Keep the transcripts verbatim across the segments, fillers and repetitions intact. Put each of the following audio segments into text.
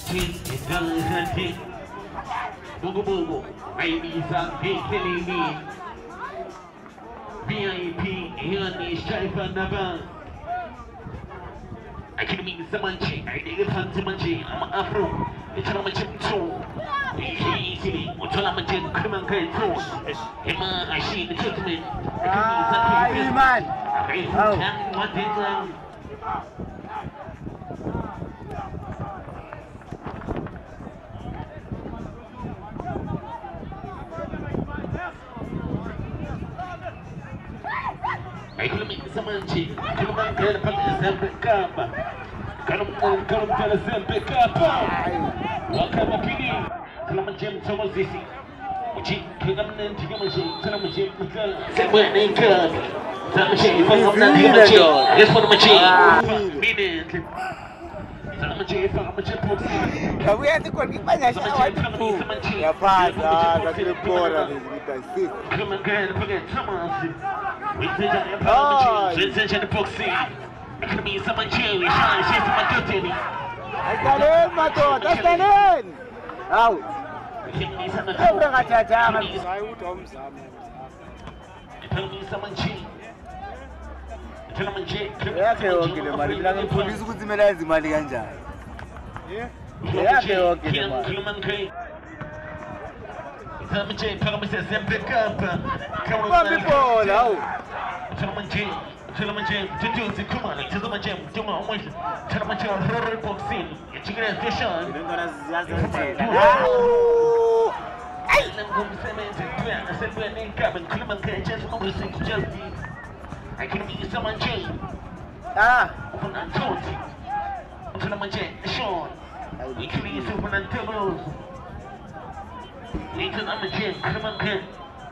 Bugu bugu, ladies and gentlemen, V I P, here on the stripe and the band. I can meet someone cheap, I did it on someone cheap, I'm Afro, it's on my chip too. Easily, what's on my chip, come on, get too. Emma, I see the gentleman. Ah, man. Oh, what did wrong? I couldn't make someone cheap. Couldn't make it up on the Zembe Kappa. Couldn't come to the Zembe Kappa. Welcome to P D. Couldn't Jim Thomas Zissi. Which couldn't then take a machine. Couldn't Jim Miguel. Said when they come. Some machine from the machine. This one machine. Minute. Some machine from the machine. We have to go get my next one. Yeah, fast. Ah, that's the border. Come on, girl, forget Thomas. We did that in the boxing. It could be someone cherry, shine, she's my dirty. I got it, my God, that's the name. Out. Everyone got your jam. I would home some. Tell me someone cheap. Tell me cheap. Yeah, okay, okay, the money. I'm police who's the man, the money and jam. Yeah, yeah, okay, okay. Tell me cheap, tell me says Zembe Kappa. Come on, people, out. Tell me cheap. Tell me cheap. To do the command. Tell me cheap. Tell me cheap. Tell me cheap. Horror boxing. It's a great vision. I can be someone cheap. Ah. Open and told. Tell me cheap. Sean. We can be open and tables. Nathan, I'm a cheap. Come on, kid.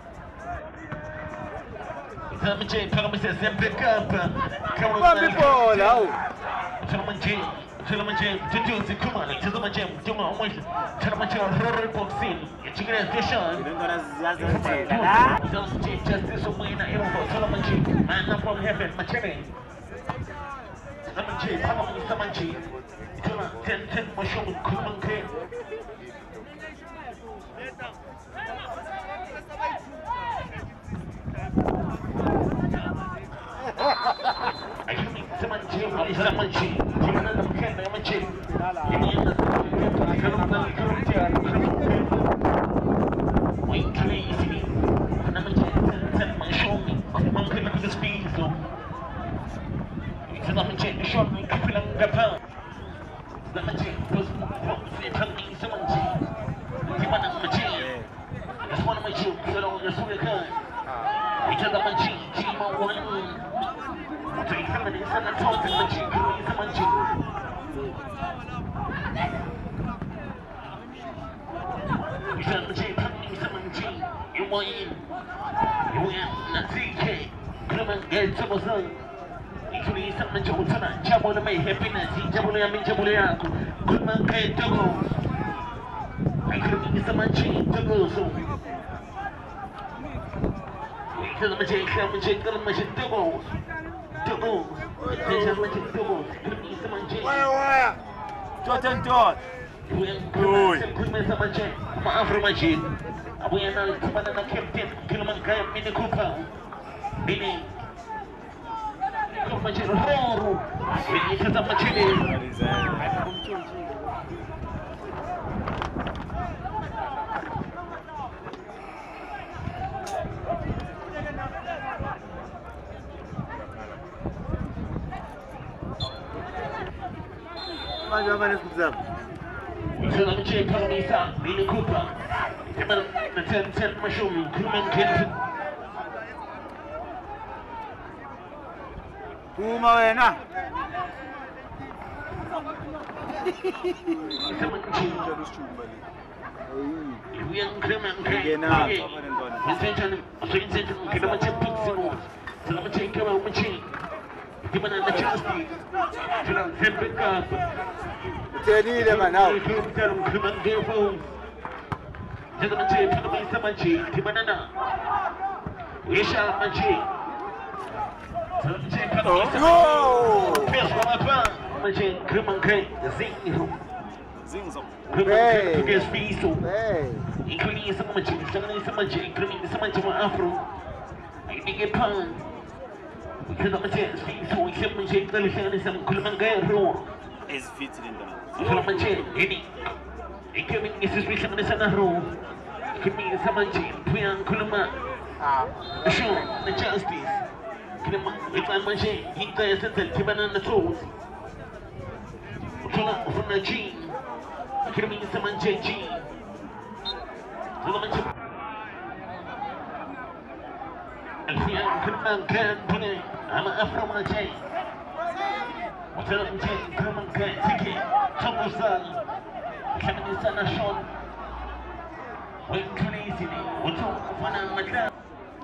Tell me, Jay, tell me, says Zembe Kappa. Come on, people, now. Tell me, Jay, tell me, Jay, to do the command. Tell me, Jay, tell me, tell me, Jay, horror boxing. It's a great vision. Tell me, Jay, justice of mine, I am for. Tell me, Jay, man, I'm from heaven, my cherry. Tell me, Jay, tell me, tell me, Jay. Tell me, ten, ten, my show, come on, kid. I can make someone cheap, someone cheap. You can understand I'm a cheap. You can understand. Wait, crazy. And I'm a cheap. Send my show me. I'm going to look at the speed, so. I'm a cheap. Show me. I'm going to go. I'm a cheap. Tell me someone cheap. You want I'm a cheap. That's one of my cheap. So don't just look at because I'm a cheap. Cheap on one. Take some of this and I'm talking to you. Come on, you. You said, G, put me some G. You want in. You want not T K. Come on, get to my son. You need something to do tonight. Jump on the may happiness. He jump on the main jump on the ankle. Come on, get to go. I could give some G to go so. Because I'm a J, I'm a J, I'm a J, to go. Double. Attention, let it double. Could be someone J. Where, where? Jot and Jot. We are good. Could be someone J. I'm Afro Majid. We are now someone that captain. Kilman Kaya Mini Cooper. Mini. Come Majid. Roar. We need to some Majid. Mas já vai nesse exame. So I'm Jay Palomisa, Mini Cooper. The ten ten machine, Kuman Kent. Puma wena. We are Kuman Kent. Attention, attention, can I check Pixel? So I'm Jay Palomisa machine. Give an adjustment. To the Zembe Kappa. Tell you them now. Tell them, come on, dear phone. Tell them, Jay, tell them, someone, Jay, Tibanana. We shall, my Jay. Tell them, Jay, tell them, Oh! First one, my Jay, come on, Jay, the thing. Hey. Hey. Including some magic, some magic, including some magic afro. I think a pound. We cannot change things, so we can make the return some Kulamanga is fitted in the Kulamanje, any. It can be suspicion is a room. It can be some magic, Pian Kulama. Sure, the justice. If I'm machine, he does it, Tiban on the toes. From the gene. It can be some magic gene. I'm a from a chain. What's a chain? Come on, get ticket. Trouble son. Coming in a shot. When crazy, what's up? When I'm a club.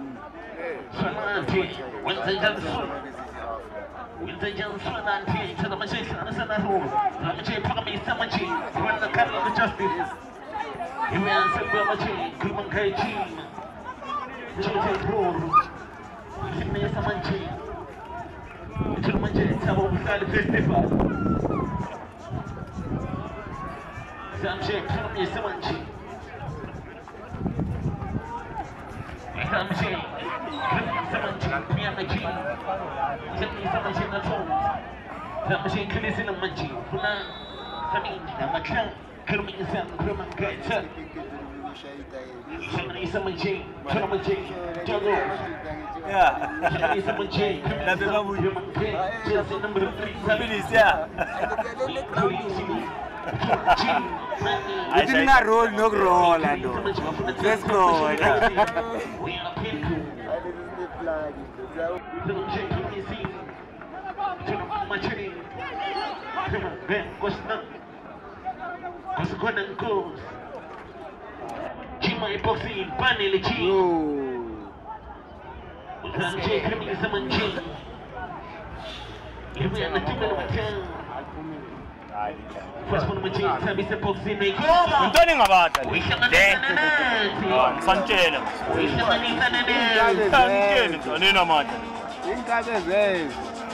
When they just when they just run and take to the machine, and a home. The machine put me some machine. When the cut of the justice. You answer the machine. Come on, get team. Children roll. Give me some machine. To the machine, some of the festival. Some shake, come me some machine. Some shake. Some me a machine. Give me some machine at home. Some machine can listen to machine. Funa, some in the machine. Come me some, come and get it. Somebody, some machine. Some machine. Juggle. Yeah. Some machine. That's the number you can just the number three. Seven yeah. I did not roll, no roll, and let's go. We are people. Don't check you see. Machine. Come on, Ben, what's not? What's going on? Goes. Chima epoxy, panel, chi. I'm checking some change. If we are not doing it, first one, my change, I'm Mister Epoxy, make I'm turning about it. We shall not have Sanchez. We shall not have Sanchez. I didn't know much. Think I said,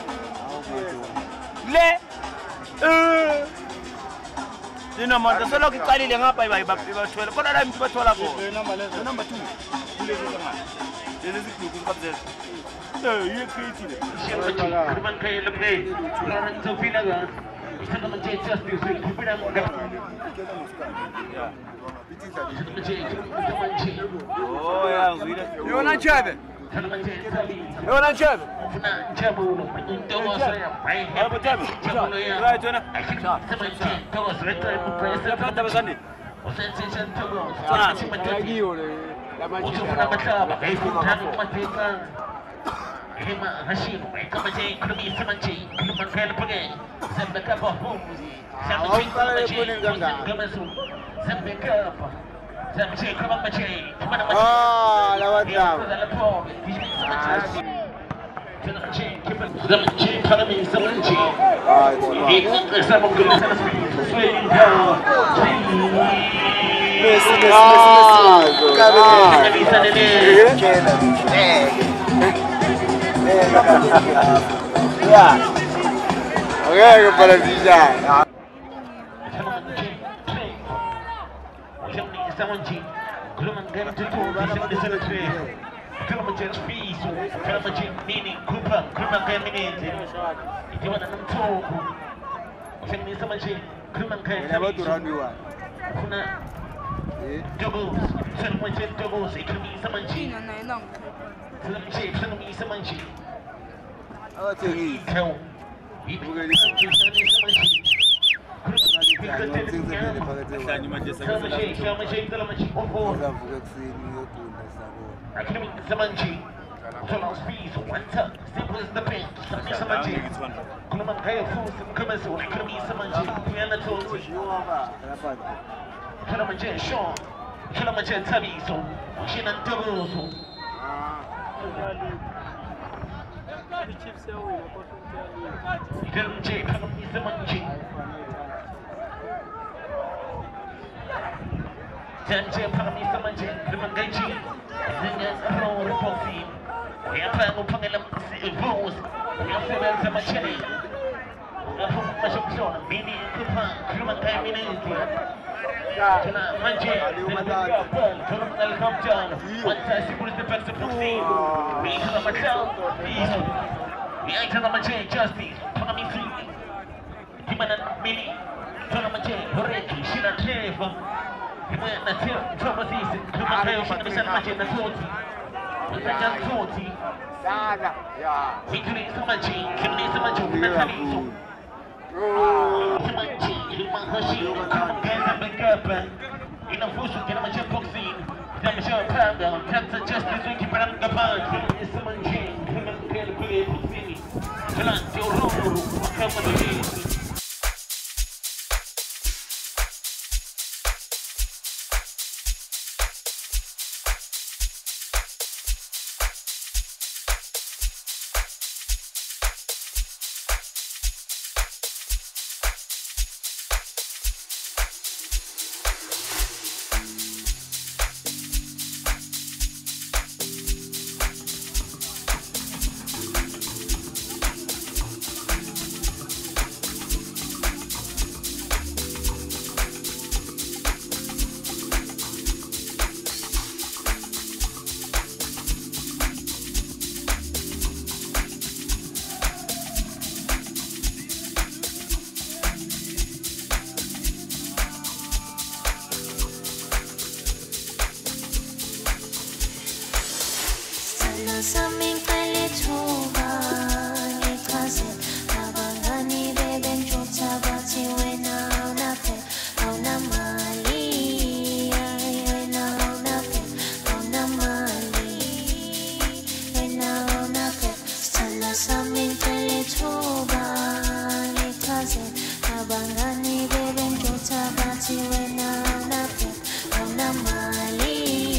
Le. Uh. You know, man, so long as I didn't have my baby, but I'm to twelve. Number two. This is the so you created it. Come on, play the play. Lawrence of Villa. It's not a change just this week. Keep it up. Oh, yeah. You want to jab it? You want to jab it? Jabu. Don't was I have a jab. Right, Jonah. I think seventeen. That was right time. President. That was on it. Sensation to go. Thank you. What's up, Namaka? I think I'm going to take him. Hashim, I come again, Krumi Samanchi, Kuman Kalapagay, Sambaka Homes, Samchi, Gamasu, Sambaka, Samchi, Kamamachi, ah, that was down. Samanchi, Kalami, Samanchi, he's some of the swaying power. Miss, miss, yeah. Okay, para Vija. Doubles, someone said doubles, it could be someone cheap. Some shape, some me, someone cheap. I'll tell you, tell me, someone cheap. I can make someone cheap. Total speed, one tuck, simple as the pen, someone cheap. Come on, pay a fool, some commercial, it could be someone cheap. We are not told you. Kalamaje Sean, Kalamaje Tabi, so Shin and Double. Kalamaje, Kalamaje, Samanji. Janje, Kalamaje, Samanji, Kalamaji, Zinga, Pro, Reposi. We are playing with Pangalam Vows. We are seven Samachini. Mashopshona, Mini Kupa, Kumakai Mini. Tuna Manche, Tuna Alcomton, one time Super Defensive Proceed. We to the Marcel, we enter the Manche, Justice, Tuna Misi, Timana Mini, Tuna Manche, Horeki, Shina Treva, Natil, Tromasis, Kumakai, Shina Manche, Natoti, Natoti, Saga, yeah. We can eat some Manche, can eat some Manche, Natali. Semanci, Luman Hoshi, Kaza Bekapa, in a full in a chip boxing, Damsha Panda, Tanta Justice, Wiki Parangapa, Semanci, Human Pen Play, Pussini, Talantio Ruru, Company. Something pale chuba ni kaze abangani bebe nchota bati wena unape una mali wena unape una mali wena unape sana something pale chuba ni kaze abangani bebe nchota bati wena unape una mali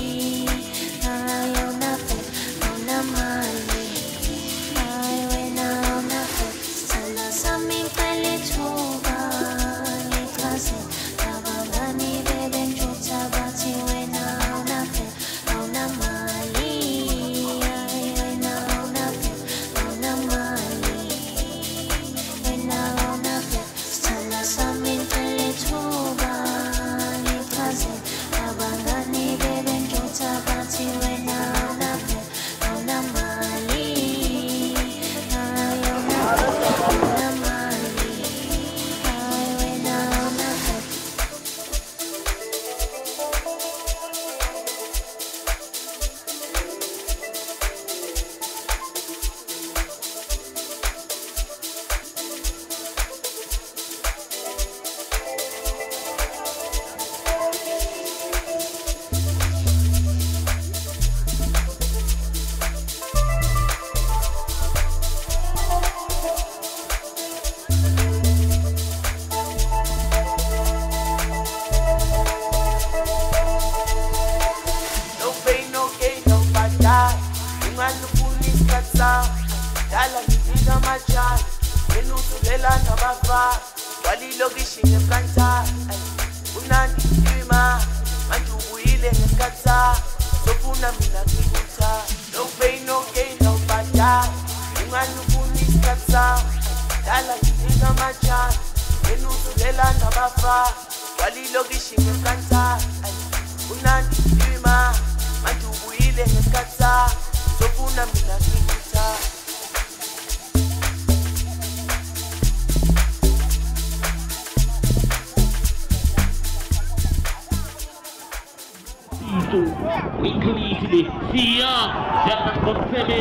Inclusively, Sia, Japan Konsebe,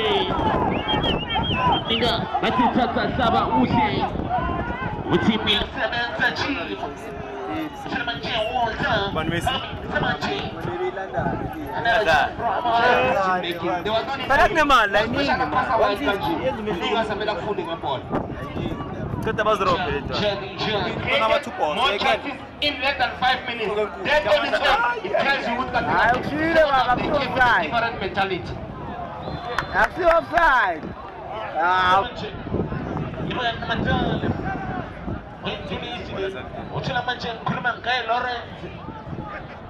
Ninga, Matitata Saba Uche, Uti Samantha G, Samanji Walter, Samanji, Parang naman, lining naman. Kata bazro dito. Kuna matupo. In less than five minutes. Then on its own, it tells you what can happen. Different mentality. Actually offside. Ah.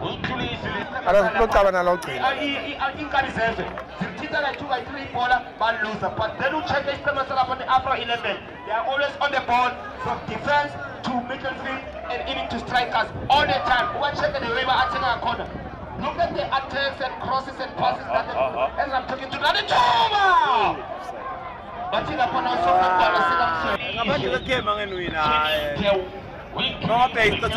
Alosibocaba nalogcina. Inkani zezwe zithitha like two by three bowler but loser. But then you check the system on the Afro eleven. They are always on the ball from defense to midfield and even to strikers all the time. One check the way by a corner. Look at the attacks and crosses and passes that they, as I'm talking to the Joma. But in upon also the ball, I see them game and win. No pay to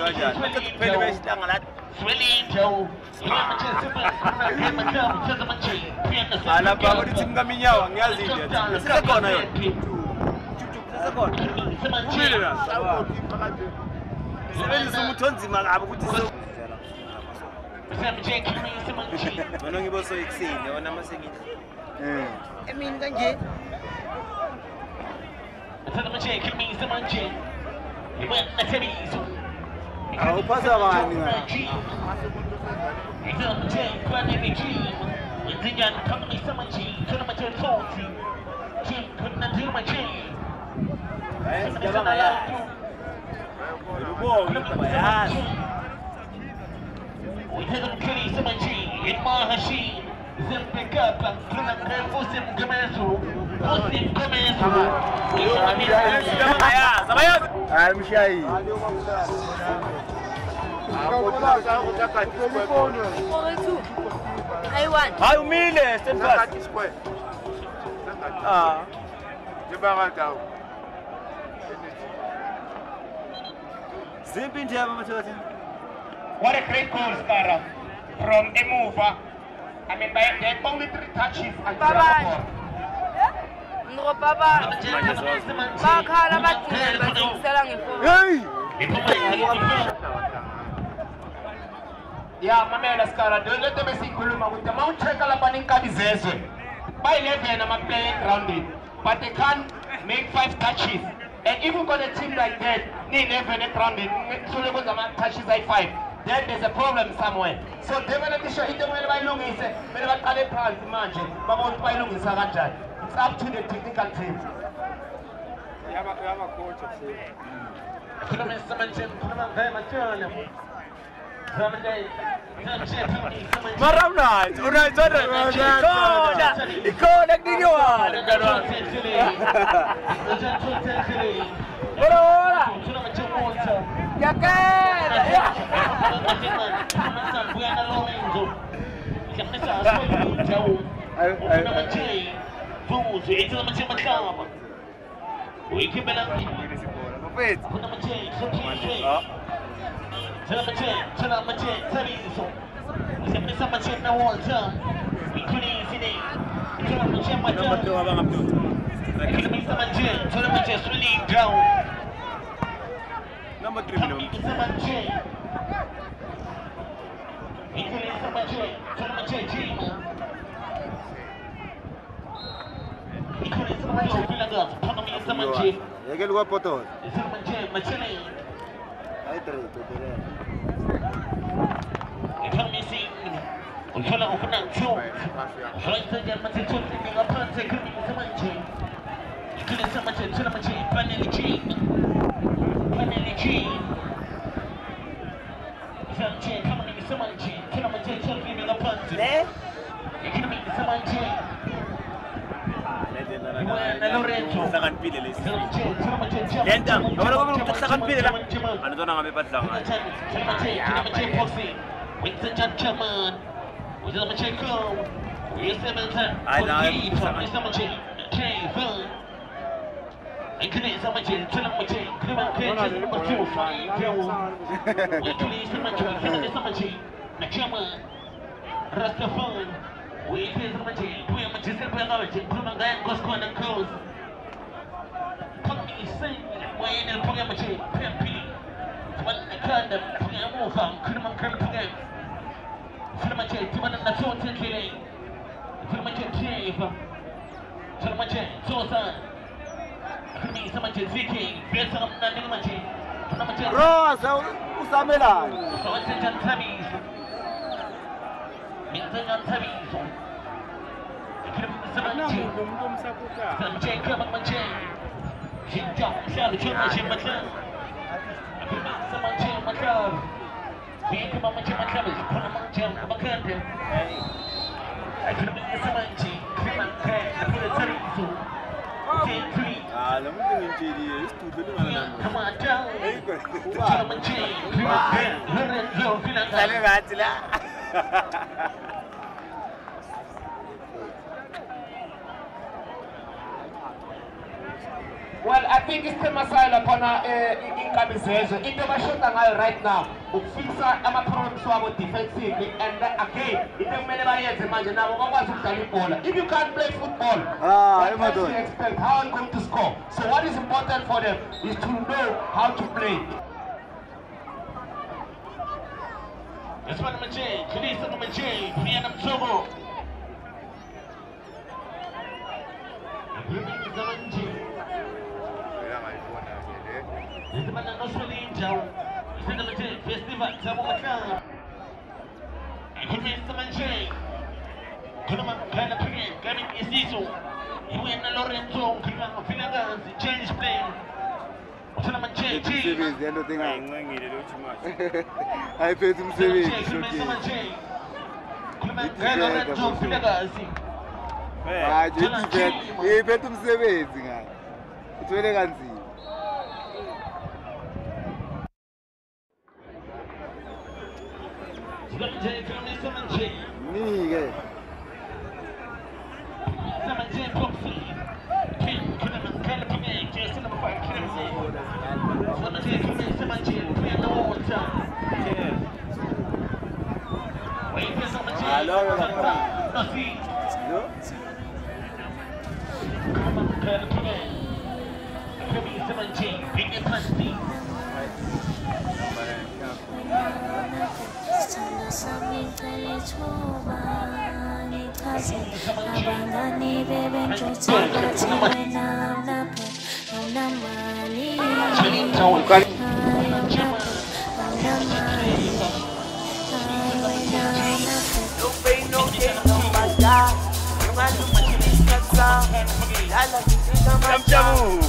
Aku pasal apa ni? I'm shy. I want. How many? Stand fast. Ah. What a great goal, Skara, from a mover. I mean, by the only three touches and Baba. No, Baba. Bakala bathi basisela ngefoni. Hey! Yeah, Mamela Skara, don't let them see Kuluma with the Mount Chekalapanin Kadizezwe. By eleven, I'm playing grounded, but they can't make five touches. And even got a team like that, need eleven grounded, so they got touches like five. Then there's a problem somewhere. So definitely show hit them when I look is when I call it pals, imagine, but won't buy look in Saranjan. It's up to the technical team. We have a, we have a coach of Maram night, una zona, ikona, ikona kinywa. Ora ora. Yakera. Number three, Ya que lugar poto. Aí três, tô Sangat pilih list. Gentang, orang orang tak sangat pilih lah. Ada tu orang ambil patlang. We is a machine, we are machine, we are machine, we are going to go and close. Come me sing, we in the program machine, P. When the kind of program move on, couldn't man can program. Filmate, to one of the total killing. Filmate, cave. Filmate, Tosa. Filmate, some machine, Ziki, there's some nothing machine. Rosa, usamela. So it's a Tammy's. Minsangan Tabiso. Samchay Kamak Machay. Jinjong, Shall the Chuma Shimatan. Samchay Makar. Think about my gym, my cabbage, put them on gym, I'm a content. I could have been some manchi, clean my cat, I put a teddy so. Take three. Ah, let me do it, J D. It's too good. Come on, down. Tell them a chain, clean my cat, learn it, learn, feel like that. Well, I think it's the Masala Pana in Camisezo. In the Mashota right now, who fix a problem so defensively, and again, it doesn't matter imagine now what was if you can't play football, ah, what do you expect? How are you going to score? So what is important for them is to know how to play. That's what I'm a J. Please, I'm a J. Vietnam Togo. This man no swelling down. Instead of a J, festival, Tamoka. I could be some J. Kunama kind of play, coming is this one. You win a Lorenzo, Kunama Finagans, change play. Kunama J, J. The other thing I'm going to do too much. I paid him seven. Kunama kind of Lorenzo, Finagans. I just said, he paid him seven. It's very elegant. Me, guy. Abangani bebe njotsaba tiwena unape unamali no pain, no gain, no matter. You want to make it better. Lala, I'm jamu.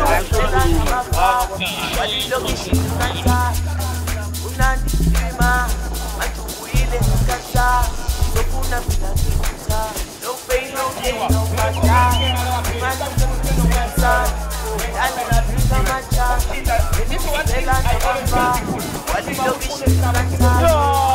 Wali logi shikanta. Unani sima. Matuile kata. Sokuna bila kita. No pain, no gain, no matter. You want to make it better. Lala, I'm macha. Ini sila na bamba. Wali logi shikanta.